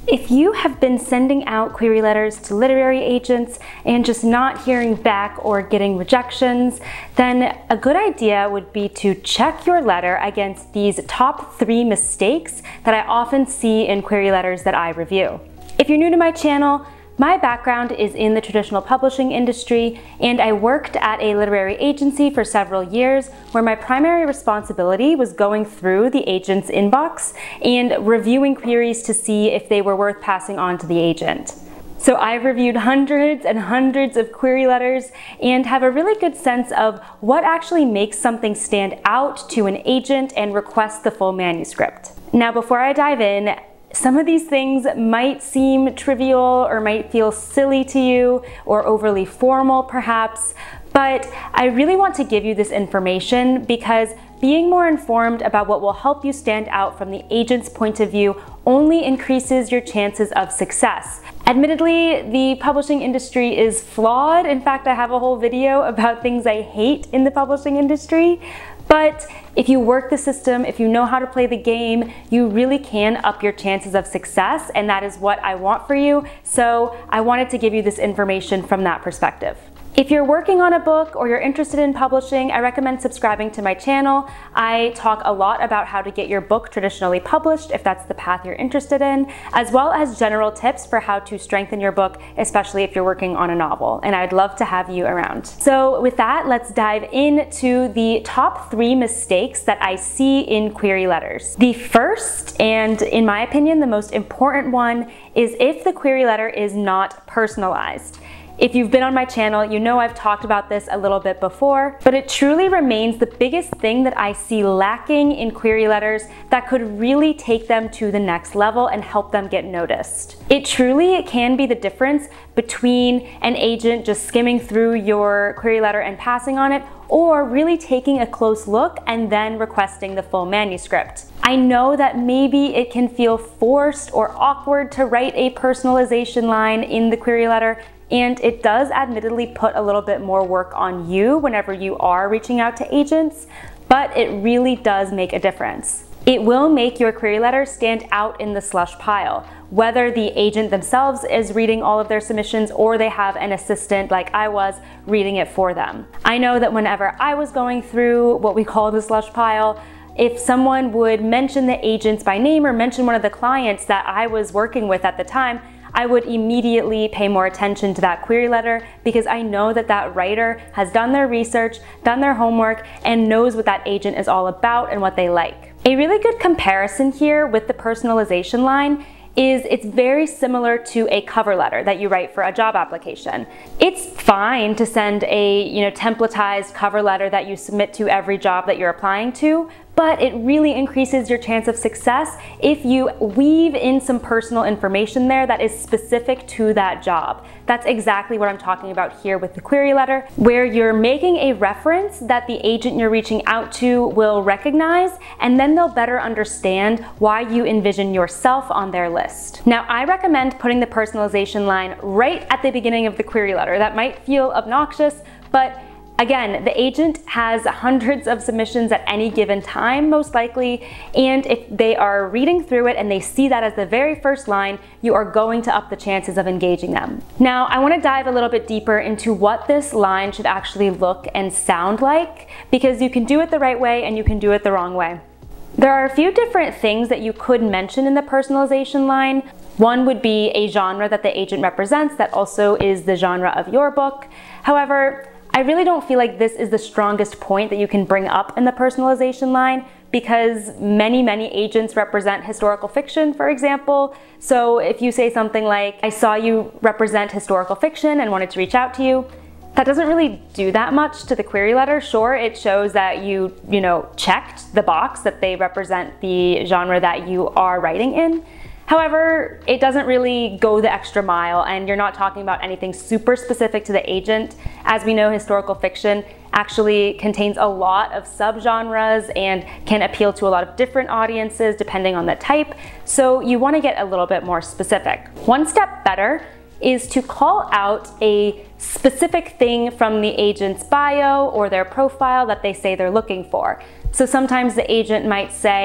If you have been sending out query letters to literary agents and just not hearing back or getting rejections, then a good idea would be to check your letter against these top 3 mistakes that I often see in query letters that I review. If you're new to my channel, my background is in the traditional publishing industry, and I worked at a literary agency for several years where my primary responsibility was going through the agent's inbox and reviewing queries to see if they were worth passing on to the agent. So I've reviewed hundreds and hundreds of query letters and have a really good sense of what actually makes something stand out to an agent and request the full manuscript. Now, before I dive in, some of these things might seem trivial or might feel silly to you or overly formal perhaps, but I really want to give you this information because being more informed about what will help you stand out from the agent's point of view only increases your chances of success. Admittedly, the publishing industry is flawed. In fact, I have a whole video about things I hate in the publishing industry. But if you work the system, if you know how to play the game, you really can up your chances of success, and that is what I want for you. So I wanted to give you this information from that perspective. If you're working on a book or you're interested in publishing, I recommend subscribing to my channel. I talk a lot about how to get your book traditionally published if that's the path you're interested in, as well as general tips for how to strengthen your book, especially if you're working on a novel, and I'd love to have you around. So with that, let's dive into the top 3 mistakes that I see in query letters. The first, and in my opinion, the most important one, is if the query letter is not personalized. If you've been on my channel, you know I've talked about this a little bit before, but it truly remains the biggest thing that I see lacking in query letters that could really take them to the next level and help them get noticed. It truly can be the difference between an agent just skimming through your query letter and passing on it, or really taking a close look and then requesting the full manuscript. I know that maybe it can feel forced or awkward to write a personalization line in the query letter, and it does admittedly put a little bit more work on you whenever you are reaching out to agents, but it really does make a difference. It will make your query letter stand out in the slush pile, whether the agent themselves is reading all of their submissions or they have an assistant like I was reading it for them. I know that whenever I was going through what we call the slush pile, if someone would mention the agents by name or mention one of the clients that I was working with at the time, I would immediately pay more attention to that query letter because I know that that writer has done their research, done their homework, and knows what that agent is all about and what they like. A really good comparison here with the personalization line is it's very similar to a cover letter that you write for a job application. It's fine to send a templatized cover letter that you submit to every job that you're applying to, but it really increases your chance of success if you weave in some personal information there that is specific to that job. That's exactly what I'm talking about here with the query letter, where you're making a reference that the agent you're reaching out to will recognize, and then they'll better understand why you envision yourself on their list. Now, I recommend putting the personalization line right at the beginning of the query letter. That might feel obnoxious, but again, the agent has hundreds of submissions at any given time, most likely, and if they are reading through it and they see that as the very first line, you are going to up the chances of engaging them. Now, I want to dive a little bit deeper into what this line should actually look and sound like, because you can do it the right way and you can do it the wrong way. There are a few different things that you could mention in the personalization line. One would be a genre that the agent represents that also is the genre of your book. However, I really don't feel like this is the strongest point that you can bring up in the personalization line because many agents represent historical fiction, for example. So if you say something like, I saw you represent historical fiction and wanted to reach out to you, that doesn't really do that much to the query letter. Sure, it shows that you checked the box that they represent the genre that you are writing in. However, it doesn't really go the extra mile, and you're not talking about anything super specific to the agent. As we know, historical fiction actually contains a lot of subgenres and can appeal to a lot of different audiences depending on the type, so you want to get a little bit more specific. One step better is to call out a specific thing from the agent's bio or their profile that they say they're looking for. So sometimes the agent might say,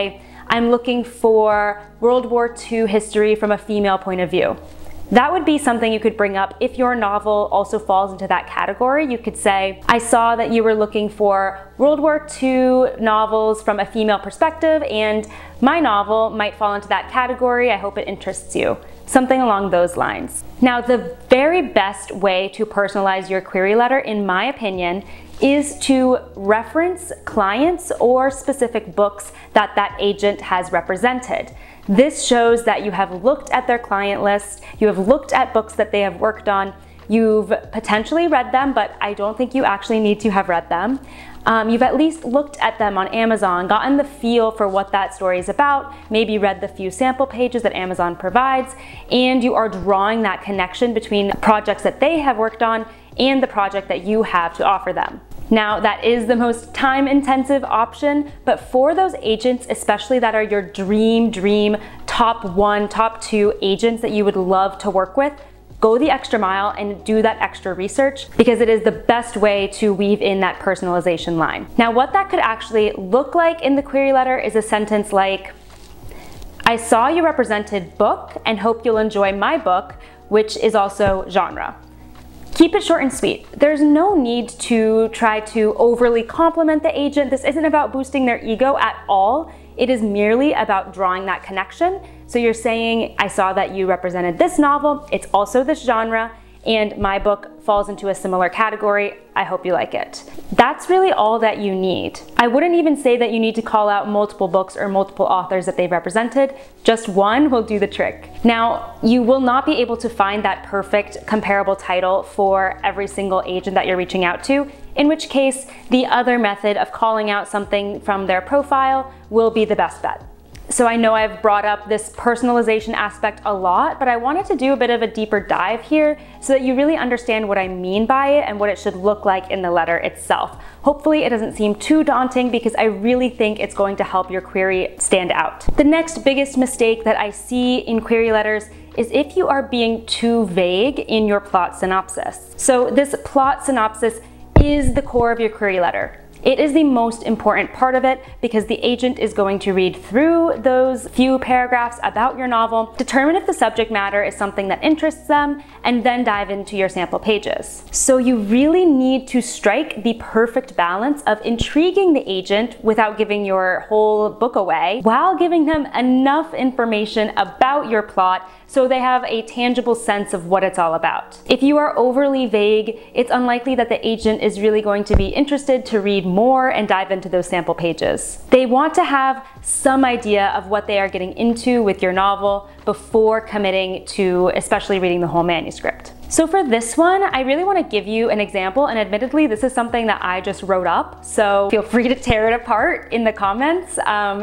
I'm looking for World War II history from a female point of view. That would be something you could bring up if your novel also falls into that category. You could say, I saw that you were looking for World War II novels from a female perspective, and my novel might fall into that category. I hope it interests you. Something along those lines. Now, the very best way to personalize your query letter, in my opinion, is to reference clients or specific books that that agent has represented. This shows that you have looked at their client list, you have looked at books that they have worked on, you've potentially read them, but I don't think you actually need to have read them. You've at least looked at them on Amazon, gotten the feel for what that story is about, maybe read the few sample pages that Amazon provides, and you are drawing that connection between projects that they have worked on and the project that you have to offer them. Now, that is the most time-intensive option, but for those agents, especially that are your dream top 1, top 2 agents that you would love to work with, go the extra mile and do that extra research, because it is the best way to weave in that personalization line. Now, what that could actually look like in the query letter is a sentence like, I saw you represented book and hope you'll enjoy my book, which is also genre. Keep it short and sweet. There's no need to try to overly compliment the agent. This isn't about boosting their ego at all. It is merely about drawing that connection. So you're saying, I saw that you represented this novel, it's also this genre, and my book falls into a similar category. I hope you like it. That's really all that you need. I wouldn't even say that you need to call out multiple books or multiple authors that they've represented. Just one will do the trick. Now, you will not be able to find that perfect comparable title for every single agent that you're reaching out to, in which case the other method of calling out something from their profile will be the best bet. So I know I've brought up this personalization aspect a lot, but I wanted to do a bit of a deeper dive here so that you really understand what I mean by it and what it should look like in the letter itself. Hopefully it doesn't seem too daunting, because I really think it's going to help your query stand out. The next biggest mistake that I see in query letters is if you are being too vague in your plot synopsis. So this plot synopsis is the core of your query letter. It is the most important part of it, because the agent is going to read through those few paragraphs about your novel, determine if the subject matter is something that interests them, and then dive into your sample pages. So you really need to strike the perfect balance of intriguing the agent without giving your whole book away, while giving them enough information about your plot so they have a tangible sense of what it's all about. If you are overly vague, it's unlikely that the agent is really going to be interested to read more and dive into those sample pages. They want to have some idea of what they are getting into with your novel before committing to especially reading the whole manuscript. So for this one, I really want to give you an example, and admittedly this is something that I just wrote up, so feel free to tear it apart in the comments.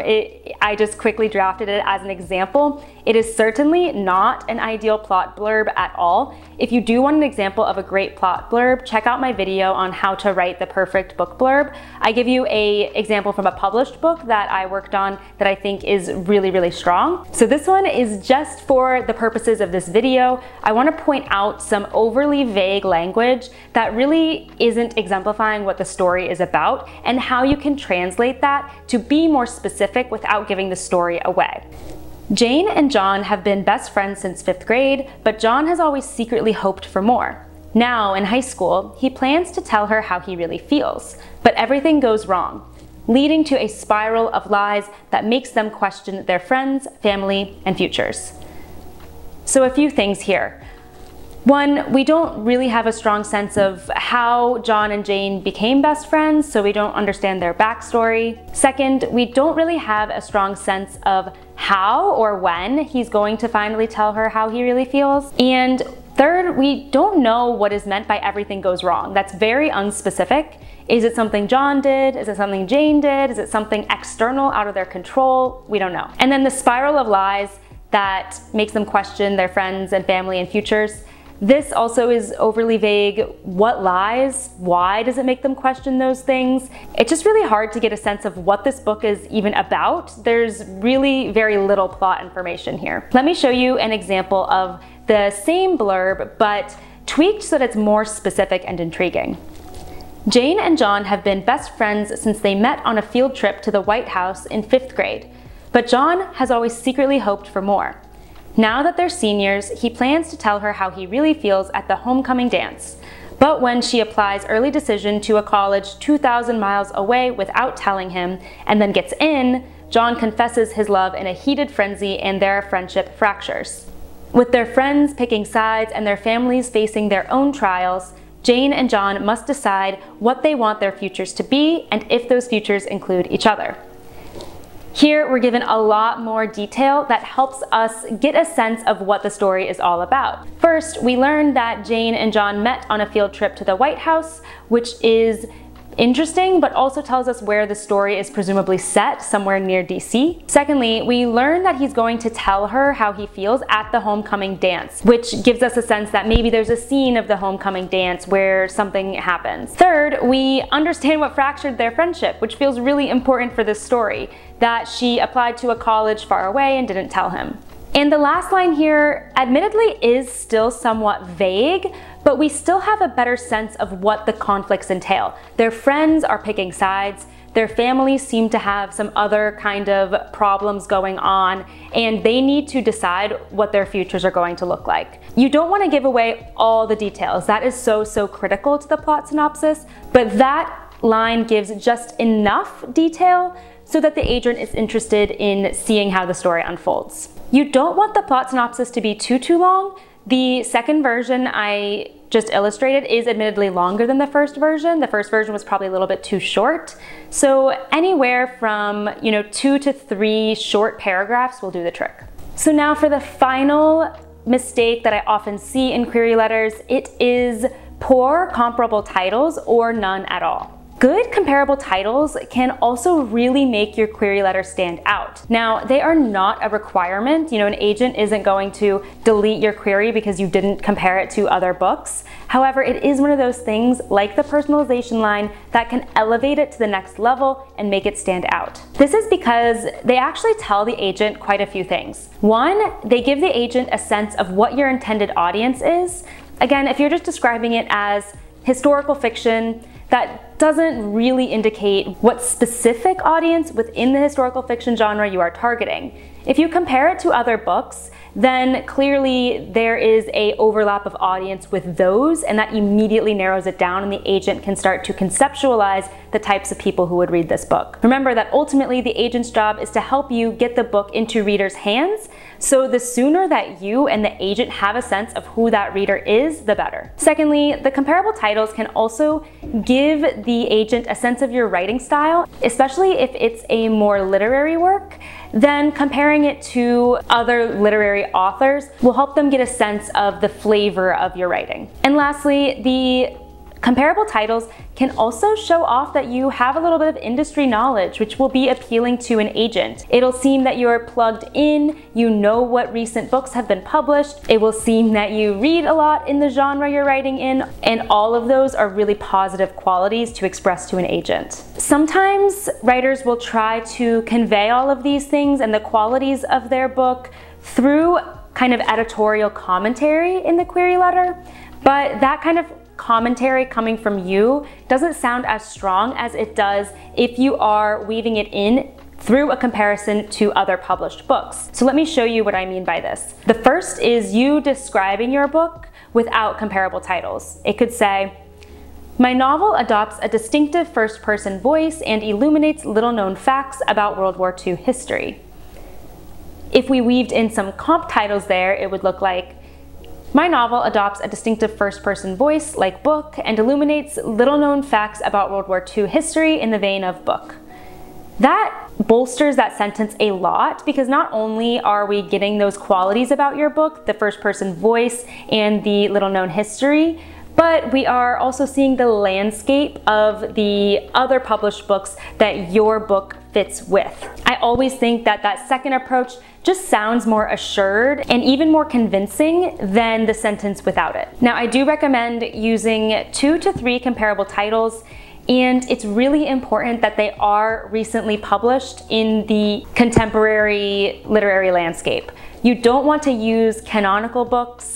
I just quickly drafted it as an example. It is certainly not an ideal plot blurb at all. If you do want an example of a great plot blurb, check out my video on how to write the perfect book blurb. I give you an example from a published book that I worked on that I think is really strong. So this one is just for the purposes of this video. I want to point out some overly vague language that really isn't exemplifying what the story is about, and how you can translate that to be more specific without giving the story away. Jane and John have been best friends since 5th grade, but John has always secretly hoped for more. Now, in high school, he plans to tell her how he really feels, but everything goes wrong, leading to a spiral of lies that makes them question their friends, family, and futures. So a few things here. One, we don't really have a strong sense of how John and Jane became best friends, so we don't understand their backstory. Second, we don't really have a strong sense of how or when he's going to finally tell her how he really feels. And third, we don't know what is meant by everything goes wrong. That's very unspecific. Is it something John did? Is it something Jane did? Is it something external out of their control? We don't know. And then the spiral of lies that makes them question their friends and family and futures. This also is overly vague. What lies? Why does it make them question those things? It's just really hard to get a sense of what this book is even about. There's really very little plot information here. Let me show you an example of the same blurb, but tweaked so that it's more specific and intriguing. Jane and John have been best friends since they met on a field trip to the White House in 5th grade. But John has always secretly hoped for more. Now that they're seniors, he plans to tell her how he really feels at the homecoming dance. But when she applies early decision to a college 2,000 miles away without telling him, and then gets in, John confesses his love in a heated frenzy and their friendship fractures. With their friends picking sides and their families facing their own trials, Jane and John must decide what they want their futures to be and if those futures include each other. Here we're given a lot more detail that helps us get a sense of what the story is all about. First, we learn that Jane and John met on a field trip to the White House, which is interesting, but also tells us where the story is presumably set, somewhere near DC. Secondly, we learn that he's going to tell her how he feels at the homecoming dance, which gives us a sense that maybe there's a scene of the homecoming dance where something happens. Third, we understand what fractured their friendship, which feels really important for this story, that she applied to a college far away and didn't tell him. And the last line here, admittedly, is still somewhat vague, but we still have a better sense of what the conflicts entail. Their friends are picking sides, their families seem to have some other kind of problems going on, and they need to decide what their futures are going to look like. You don't want to give away all the details. That is so critical to the plot synopsis, but that line gives just enough detail so that the agent is interested in seeing how the story unfolds. You don't want the plot synopsis to be too long. The second version I just illustrated is admittedly longer than the first version. The first version was probably a little bit too short. So anywhere from 2 to 3 short paragraphs will do the trick. So now for the final mistake that I often see in query letters, it is poor comparable titles or none at all. Good comparable titles can also really make your query letter stand out. Now, they are not a requirement. An agent isn't going to delete your query because you didn't compare it to other books. However, it is one of those things, like the personalization line, that can elevate it to the next level and make it stand out. This is because they actually tell the agent quite a few things. One, they give the agent a sense of what your intended audience is. Again, if you're just describing it as historical fiction, that doesn't really indicate what specific audience within the historical fiction genre you are targeting. If you compare it to other books, then clearly there is an overlap of audience with those, and that immediately narrows it down, and the agent can start to conceptualize the types of people who would read this book. Remember that ultimately the agent's job is to help you get the book into readers' hands, so the sooner that you and the agent have a sense of who that reader is, the better. Secondly, the comparable titles can also give the agent a sense of your writing style, especially if it's a more literary work. Then comparing it to other literary authors will help them get a sense of the flavor of your writing. And lastly, the comparable titles can also show off that you have a little bit of industry knowledge, which will be appealing to an agent. It'll seem that you're plugged in, you know what recent books have been published, it will seem that you read a lot in the genre you're writing in, and all of those are really positive qualities to express to an agent. Sometimes writers will try to convey all of these things and the qualities of their book through kind of editorial commentary in the query letter, but that kind of commentary coming from you doesn't sound as strong as it does if you are weaving it in through a comparison to other published books. So let me show you what I mean by this. The first is you describing your book without comparable titles. It could say, "My novel adopts a distinctive first-person voice and illuminates little-known facts about World War II history." If we weaved in some comp titles there, it would look like, "My novel adopts a distinctive first-person voice like book and illuminates little-known facts about World War II history in the vein of book." That bolsters that sentence a lot because not only are we getting those qualities about your book, the first-person voice and the little-known history, but we are also seeing the landscape of the other published books that your book fits with. I always think that that second approach just sounds more assured and even more convincing than the sentence without it. Now, I do recommend using 2 to 3 comparable titles, and it's really important that they are recently published in the contemporary literary landscape. You don't want to use canonical books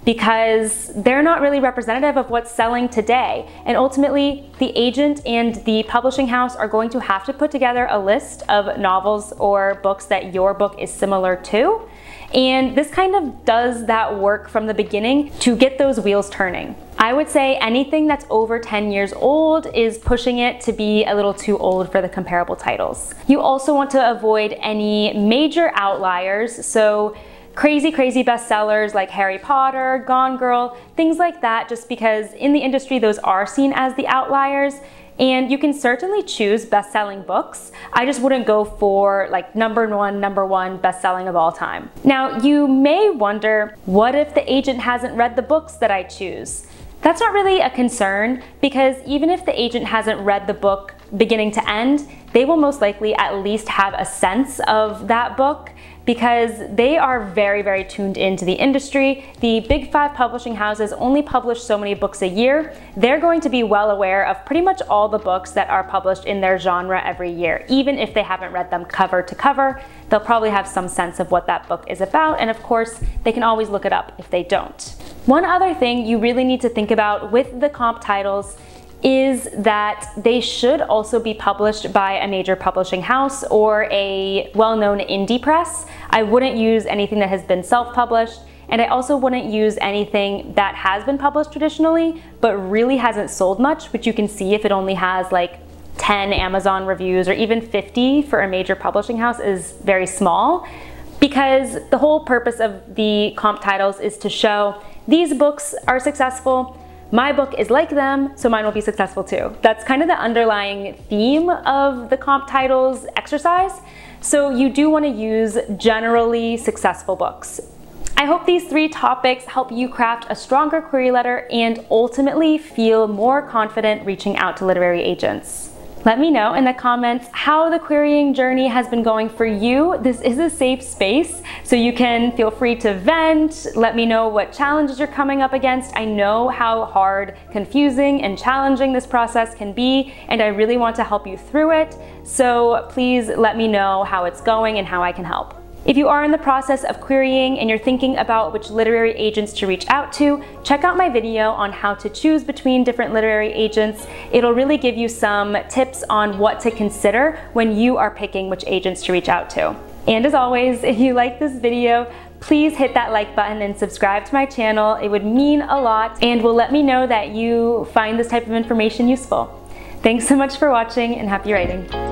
because they're not really representative of what's selling today. And ultimately, the agent and the publishing house are going to have to put together a list of novels or books that your book is similar to. And this kind of does that work from the beginning to get those wheels turning. I would say anything that's over 10 years old is pushing it to be a little too old for the comparable titles. You also want to avoid any major outliers, so crazy bestsellers like Harry Potter, Gone Girl, things like that, just because in the industry those are seen as the outliers. And you can certainly choose best-selling books. I just wouldn't go for like number one best-selling of all time. Now, you may wonder, what if the agent hasn't read the books that I choose? That's not really a concern, because even if the agent hasn't read the book beginning to end, they will most likely at least have a sense of that book, because they are very tuned into the industry. The big 5 publishing houses only publish so many books a year. They're going to be well aware of pretty much all the books that are published in their genre every year. Even if they haven't read them cover to cover, they'll probably have some sense of what that book is about, and of course, they can always look it up if they don't. One other thing you really need to think about with the comp titles is that they should also be published by a major publishing house or a well-known indie press. I wouldn't use anything that has been self-published, and I also wouldn't use anything that has been published traditionally but really hasn't sold much, which you can see if it only has like 10 Amazon reviews or even 50 for a major publishing house is very small, because the whole purpose of the comp titles is to show these books are successful, my book is like them, so mine will be successful too. That's kind of the underlying theme of the comp titles exercise. So you do want to use generally successful books. I hope these 3 topics help you craft a stronger query letter and ultimately feel more confident reaching out to literary agents. Let me know in the comments how the querying journey has been going for you. This is a safe space, so you can feel free to vent. Let me know what challenges you're coming up against. I know how hard, confusing, and challenging this process can be, and I really want to help you through it. So please let me know how it's going and how I can help. If you are in the process of querying and you're thinking about which literary agents to reach out to, check out my video on how to choose between different literary agents. It'll really give you some tips on what to consider when you are picking which agents to reach out to. And as always, if you like this video, please hit that like button and subscribe to my channel. It would mean a lot and will let me know that you find this type of information useful. Thanks so much for watching, and happy writing.